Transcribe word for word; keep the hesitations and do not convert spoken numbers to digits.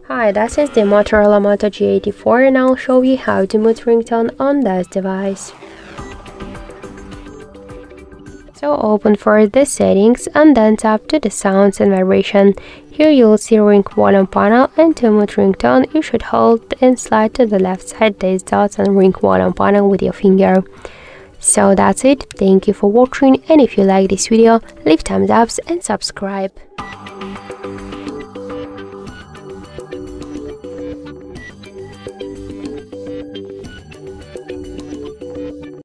Hi, this is the Motorola Moto G eighty-four and I'll show you how to mute ringtone on this device. So open for the settings and then tap to the sounds and vibration. Here you'll see ring volume panel, and to mute ringtone you should hold and slide to the left side these dots and ring volume panel with your finger. So that's it. Thank you for watching, and if you like this video, leave thumbs up and subscribe.